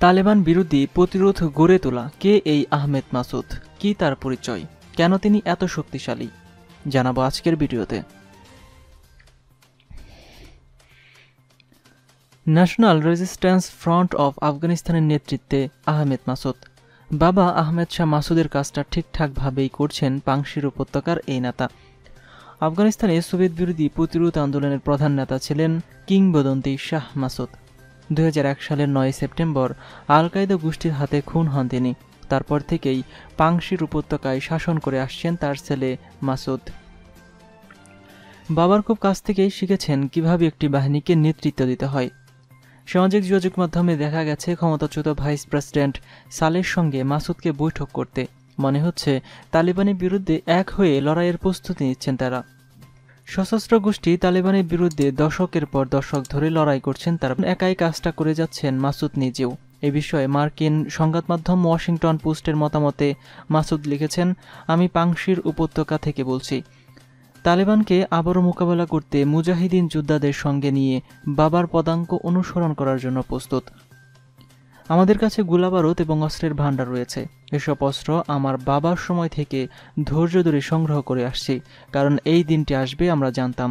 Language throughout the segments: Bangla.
তালেবান বিরোধী প্রতিরোধ গড়ে তোলা কে এই আহমেদ মাসুদ, কি তার পরিচয়, কেন তিনি এত শক্তিশালী, জানাবো আজকের ভিডিওতে। ন্যাশনাল রেজিস্ট্যান্স ফ্রন্ট অফ আফগানিস্তানের নেতৃত্বে আহমেদ মাসুদ। বাবা আহমেদ শাহ মাসুদের কাজটা ঠিকঠাকভাবেই করছেন পাংশির উপত্যকার এই নেতা। আফগানিস্তানে সোভিয়েত বিরোধী প্রতিরোধ আন্দোলনের প্রধান নেতা ছিলেন কিংবদন্তি শাহ মাসুদ। 2001 সালের 9 সেপ্টেম্বর আল কায়দা গোষ্ঠীর হাতে খুন হন তিনি। তারপর থেকেই পাংশির উপত্যকায় শাসন করে আসছেন তার ছেলে মাসুদ। বাবার খুব কাছ থেকেই শিখেছেন কিভাবে একটি বাহিনীকে নেতৃত্ব দিতে হয়। সামাজিক যোগাযোগ মাধ্যমে দেখা গেছে ক্ষমতাচ্যুত ভাইস প্রেসিডেন্ট সালের সঙ্গে মাসুদকে বৈঠক করতে। মনে হচ্ছে তালিবানের বিরুদ্ধে এক হয়ে লড়াইয়ের প্রস্তুতি নিচ্ছেন তারা। সশস্ত্র গোষ্ঠী তালিবানের বিরুদ্ধে দশকের পর দশক ধরে লড়াই করছেন তারা, একাই কাজটা করে যাচ্ছেন মাসুদ নিজেও। এ বিষয়ে মার্কিন সংবাদ মাধ্যম ওয়াশিংটন পোস্টের মতামতে মাসুদ লিখেছেন, আমি পাংশির উপত্যকা থেকে বলছি, তালেবানকে আবারও মোকাবেলা করতে মুজাহিদিন যোদ্ধাদের সঙ্গে নিয়ে বাবার পদাঙ্ক অনুসরণ করার জন্য প্রস্তুত। আমাদের কাছে গোলাবারুদ এবং অস্ত্রের ভাণ্ডার রয়েছে। এসব অস্ত্র আমার বাবার সময় থেকে ধৈর্য ধরে সংগ্রহ করে আসছি, কারণ এই দিনটি আসবে আমরা জানতাম।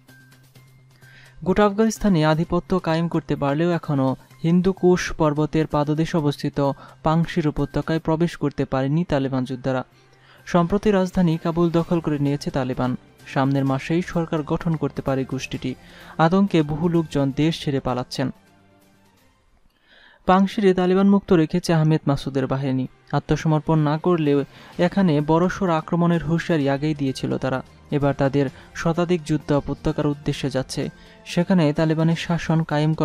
গোটা আফগানিস্তানে আধিপত্য কায়েম করতে পারলেও এখনও হিন্দুকুশ পর্বতের পাদদেশে অবস্থিত পাংশির উপত্যকায় প্রবেশ করতে পারেনি তালেবান যোদ্ধারা। সম্প্রতি রাজধানী কাবুল দখল করে নিয়েছে তালেবান। সামনের মাসেই সরকার গঠন করতে পারে গোষ্ঠীটি। আতঙ্কে বহু লোকজন দেশ ছেড়ে পালাচ্ছেন। পাংশিরে তালেবান মুক্ত রেখেছে আহমেদ মাসুদের বাহিনী। আত্মসমর্পণ না করলেও এখানে বড়সড় আক্রমণের হুঁশিয়ারি আগেই দিয়েছিল তারা। এবার তাদের শতাধিক যুদ্ধ উপত্যকার উদ্দেশ্যে যাচ্ছে। সেখানে তালেবানের শাসন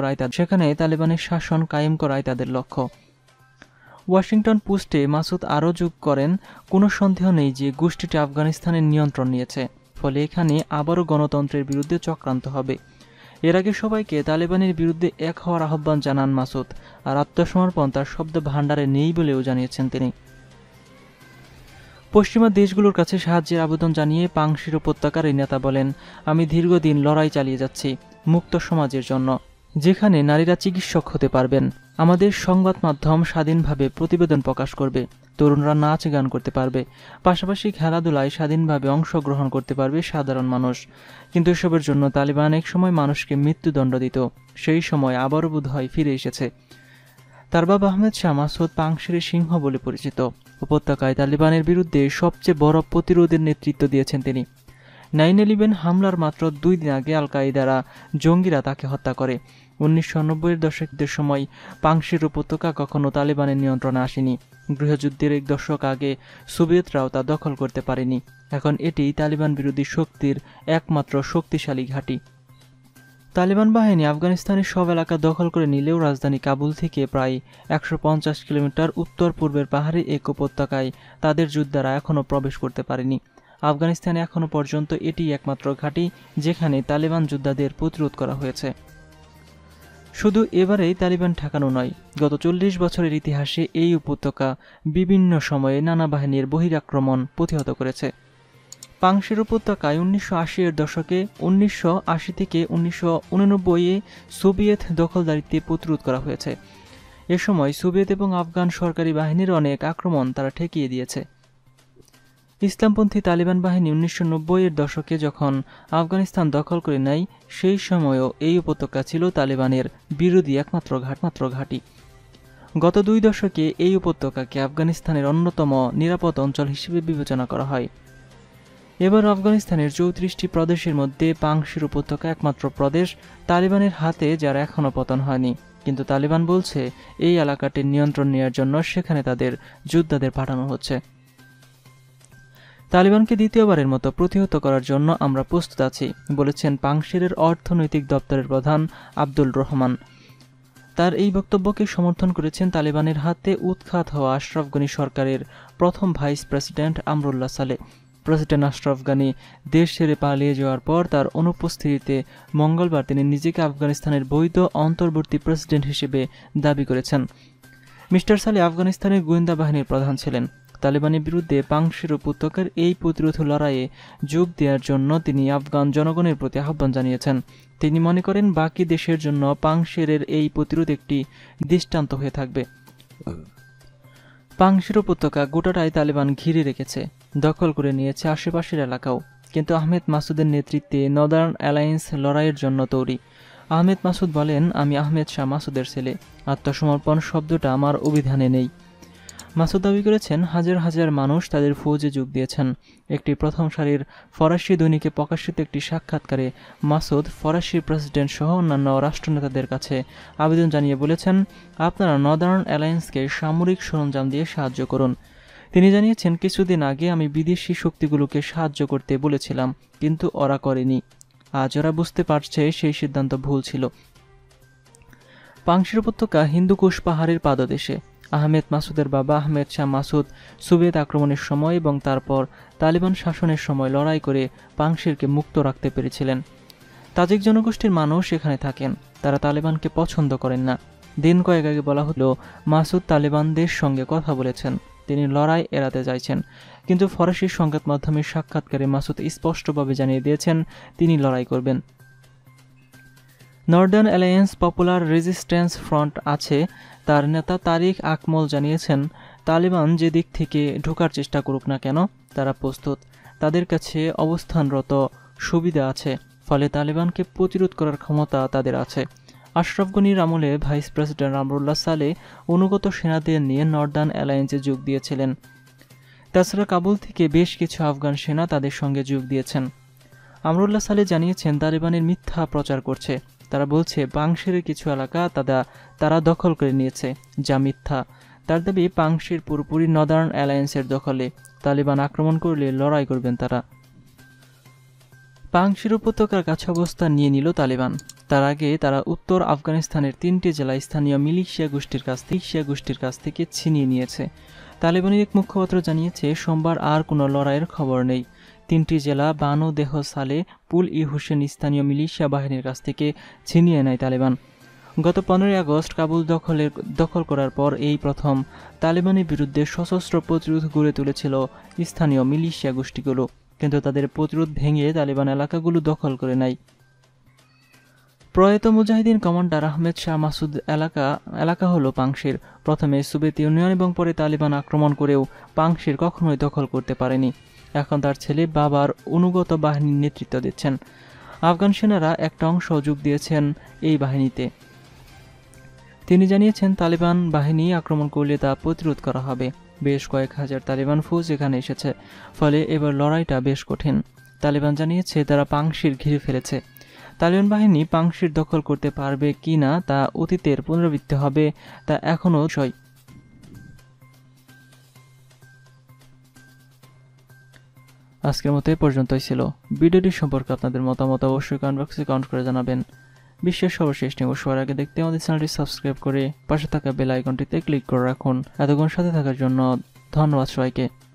কায়েম করাই তাদের লক্ষ্য। ওয়াশিংটন পোস্টে মাসুদ আরও যোগ করেন, কোনো সন্দেহ নেই যে গোষ্ঠীটি আফগানিস্তানের নিয়ন্ত্রণ নিয়েছে, ফলে এখানে আবারও গণতন্ত্রের বিরুদ্ধে চক্রান্ত হবে। এর আগে সবাইকে তালেবানের বিরুদ্ধে এক হওয়ার আহ্বান জানান মাসুদ, আর আত্মসমর্পণ তার শব্দ ভাণ্ডারে নেই বলেও জানিয়েছেন তিনি। পশ্চিমা দেশগুলোর কাছে সাহায্যের আবেদন জানিয়ে পাংশির উপত্যকার এই নেতা বলেন, আমি দীর্ঘদিন লড়াই চালিয়ে যাচ্ছি মুক্ত সমাজের জন্য, যেখানে নারীরা চিকিৎসক হতে পারবেন। আমাদের সংবাদ মাধ্যম স্বাধীনভাবে প্রতিবেদন প্রকাশ করবে, তরুণরা নাচ গান করতে পারবে, পাশাপাশি খেলাধুলায় স্বাধীনভাবে অংশগ্রহণ করতে পারবে সাধারণ মানুষ। কিন্তু এসবের জন্য তালিবান একসময় মানুষকে মৃত্যুদণ্ড দিত, সেই সময় আবারও বোধহয় ফিরে এসেছে। তার বাবা আহমেদ শাহ মাসুদ পাংশিরের সিংহ বলে পরিচিত। উপত্যকায় তালিবানের বিরুদ্ধে সবচেয়ে বড় প্রতিরোধের নেতৃত্ব দিয়েছেন তিনি। 9/11 হামলার মাত্র 2 দিন আগে আল কায়দারা জঙ্গিরা তাকে হত্যা করে। 1990-এর দশকের সময় পাংশির উপত্যকা কখনো তালেবানের নিয়ন্ত্রণে আসেনি। গৃহযুদ্ধের 1 দশক আগে সোভিয়েতরাও তা দখল করতে পারেনি। এখন এটি তালিবান বিরোধী শক্তির একমাত্র শক্তিশালী ঘাঁটি। তালেবান বাহিনী আফগানিস্তানের সব এলাকা দখল করে নিলেও রাজধানী কাবুল থেকে প্রায় 150 কিলোমিটার উত্তর পূর্বের পাহাড়ি এক উপত্যকায় তাদের যোদ্ধারা এখনও প্রবেশ করতে পারেনি। আফগানিস্তানে এখনও পর্যন্ত এটি একমাত্র ঘাঁটি যেখানে তালেবান যোদ্ধাদের প্রতিরোধ করা হয়েছে। শুধু এবারেই তালিবান ঠেকানো নয়, গত 40 বছরের ইতিহাসে এই উপত্যকা বিভিন্ন সময়ে নানা বাহিনীর বহিরাক্রমণ প্রতিহত করেছে। পাংশির উপত্যকায় 1980-এর দশকে 1980 থেকে 1989-এ সোভিয়েত দখলদারিত্বে প্রতিরোধ করা হয়েছে। এ সময় সোভিয়েত এবং আফগান সরকারি বাহিনীর অনেক আক্রমণ তারা ঠেকিয়ে দিয়েছে। ইসলামপন্থী তালিবান বাহিনী 1990-এর দশকে যখন আফগানিস্তান দখল করে নেয়, সেই সময়ও এই উপত্যকা ছিল তালিবানের বিরোধী একমাত্র ঘাঁটি। গত 2 দশকে এই উপত্যকাকে আফগানিস্তানের অন্যতম নিরাপদ অঞ্চল হিসেবে বিবেচনা করা হয়। এবার আফগানিস্তানের 34টি প্রদেশের মধ্যে পাংশির উপত্যকা একমাত্র প্রদেশ তালিবানের হাতে যার এখনও পতন হয়নি। কিন্তু তালিবান বলছে এই এলাকাটির নিয়ন্ত্রণ নেওয়ার জন্য সেখানে তাদের যোদ্ধাদের পাঠানো হচ্ছে। তালিবানকে দ্বিতীয়বারের মতো প্রতিহত করার জন্য আমরা প্রস্তুত আছি, বলেছেন পাংশিরের অর্থনৈতিক দপ্তরের প্রধান আব্দুল রহমান। তার এই বক্তব্যকে সমর্থন করেছেন তালিবানের হাতে উৎখাত হওয়া আশরাফ গনি সরকারের প্রথম vice president Amrullah Saleh. President Ashraf Ghani দেশ ছেড়ে পালিয়ে যাওয়ার পর তার অনুপস্থিতিতে মঙ্গলবার তিনি নিজেকে আফগানিস্তানের বৈধ অন্তর্বর্তী প্রেসিডেন্ট হিসেবে দাবি করেছেন। মিস্টার সালেহ আফগানিস্তানের গোয়েন্দা বাহিনীর প্রধান ছিলেন। তালেবানের বিরুদ্ধে পাংশির উপত্যকার এই প্রতিরোধ লড়াইয়ে যোগ দেওয়ার জন্য তিনি আফগান জনগণের প্রতি আহ্বান জানিয়েছেন। তিনি মনে করেন বাকি দেশের জন্য পাংশিরের এই প্রতিরোধ একটি দৃষ্টান্ত হয়ে থাকবে। পাংশির উপত্যকা গোটাটাই তালেবান ঘিরে রেখেছে, দখল করে নিয়েছে আশেপাশের এলাকাও। কিন্তু আহমেদ মাসুদের নেতৃত্বে নর্দার্ন অ্যালায়েন্স লড়াইয়ের জন্য তৈরি। আহমেদ মাসুদ বলেন, আমি আহমেদ শাহ মাসুদের ছেলে, আত্মসমর্পণ শব্দটা আমার অভিধানে নেই। মাসুদ দাবি করেছেন, হাজার হাজার মানুষ তাদের ফৌজে যোগ দিয়েছেন। একটি প্রথম সারির ফরাসি দৈনিকে প্রকাশিত একটি সাক্ষাৎকারে মাসুদ ফরাসি প্রেসিডেন্ট সহ অন্যান্য রাষ্ট্রনেতাদের কাছে আবেদন জানিয়ে বলেছেন, আপনারা নর্দার্ন অ্যালায়েন্সকে সামরিক সরঞ্জাম দিয়ে সাহায্য করুন। তিনি জানিয়েছেন, কিছুদিন আগে আমি বিদেশি শক্তিগুলোকে সাহায্য করতে বলেছিলাম, কিন্তু ওরা করেনি। আজ ওরা বুঝতে পারছে সেই সিদ্ধান্ত ভুল ছিল। পাংশির উপত্যকা হিন্দুকুশ পাহাড়ের পাদদেশে। আহমেদ মাসুদের বাবা আহমেদ শাহ মাসুদ সোভিয়েত আক্রমণের সময় এবং তারপর তালিবান শাসনের সময় লড়াই করে পাংশিরকে মুক্ত রাখতে পেরেছিলেন। তাজিক জনগোষ্ঠীর মানুষ এখানে থাকেন, তারা তালেবানকে পছন্দ করেন না। দিন কয়েক আগে বলা হলো মাসুদ তালেবানদের সঙ্গে কথা বলেছেন, তিনি লড়াই এড়াতে চাইছেন। কিন্তু ফরাসি সংবাদ মাধ্যমের সাক্ষাৎকারে মাসুদ স্পষ্টভাবে জানিয়ে দিয়েছেন তিনি লড়াই করবেন। Northern alliance popular resistance front আছে, তার নেতা তারিক আকমল জানিয়েছেন, তালেবান যে দিক থেকে ঢোকার চেষ্টা করুক না কেন তারা প্রস্তুত। তাদের কাছে অবস্থানরত সুবিধা আছে, ফলে তালেবানকে প্রতিরোধ করার ক্ষমতা তাদের আছে। আশরাফ গনির আমলে ভাইস প্রেসিডেন্ট আমরুল্লাহ সালে অনুগত সেনাদের নিয়ে নর্দার্ন অ্যালায়েন্সে যোগ দিয়েছিলেন। তাছাড়া কাবুল থেকে বেশ কিছু আফগান সেনা তাদের সঙ্গে যোগ দিয়েছেন। আমরুল্লাহ সালে জানিয়েছেন, তালেবানের মিথ্যা প্রচার করছে। তারা বলছে পাংশিরের কিছু এলাকা তারা দখল করে নিয়েছে, যা মিথ্যা। তার দাবি পাংশির পুরোপুরি নর্দার্ন অ্যালায়েন্সের দখলে, তালেবান আক্রমণ করলে লড়াই করবেন তারা। পাংশির উপত্যকার কাছে অবস্থান নিয়ে নিল তালেবান। তার আগে তারা উত্তর আফগানিস্তানের 3টি জেলা স্থানীয় মিলিশিয়া গোষ্ঠীর কাছ থেকে ছিনিয়ে নিয়েছে। তালেবানের এক মুখপাত্র জানিয়েছে, সোমবার আর কোনো লড়াইয়ের খবর নেই। 3টি জেলা বানু দেহ সালে পুল ই হুসেন স্থানীয় মিলিশিয়া বাহিনীর কাছ থেকে ছিনিয়ে নেয় তালেবান। গত 15 আগস্ট কাবুল দখল করার পর এই প্রথম তালেবানের বিরুদ্ধে সশস্ত্র প্রতিরোধ গড়ে তুলেছিল স্থানীয় মিলিশিয়া গোষ্ঠীগুলো, কিন্তু তাদের প্রতিরোধ ভেঙে তালেবান এলাকাগুলো দখল করে নেয়। প্রয়াত মুজাহিদিন কমান্ডার আহমেদ শাহ মাসুদ এলাকা হলো পাংশির। প্রথমে সোভিয়েত ইউনিয়ন এবং পরে তালেবান আক্রমণ করেও পাংশির কখনোই দখল করতে পারেনি। এখন তার ছেলে বাবার অনুগত বাহিনীর নেতৃত্ব দিচ্ছেন। আফগান সেনারা একটা অংশ যোগ দিয়েছেন এই বাহিনীতে। তিনি জানিয়েছেন, তালেবান বাহিনী আক্রমণ করলে তা প্রতিরোধ করা হবে। বেশ কয়েক হাজার তালেবান ফৌজ এখানে এসেছে, ফলে এবার লড়াইটা বেশ কঠিন। তালেবান জানিয়েছে তারা পাংশির ঘিরে ফেলেছে। তালেবান বাহিনী পাংশির দখল করতে পারবে কি না তা অতীতের পুনরাবৃত্তি হবে তা এখনও বিষয়। আজকের মতো এ পর্যন্তই ছিল। ভিডিওটি সম্পর্কে আপনাদের মতামত অবশ্যই কমেন্ট বক্সে কমেন্ট করে জানাবেন। বিশ্বের সর্বশেষ নিউজ সবার আগে দেখতে আমাদের চ্যানেলটি সাবস্ক্রাইব করে পাশে থাকা বেল আইকনটিতে ক্লিক করে রাখুন। এতক্ষণ সাথে থাকার জন্য ধন্যবাদ সবাইকে।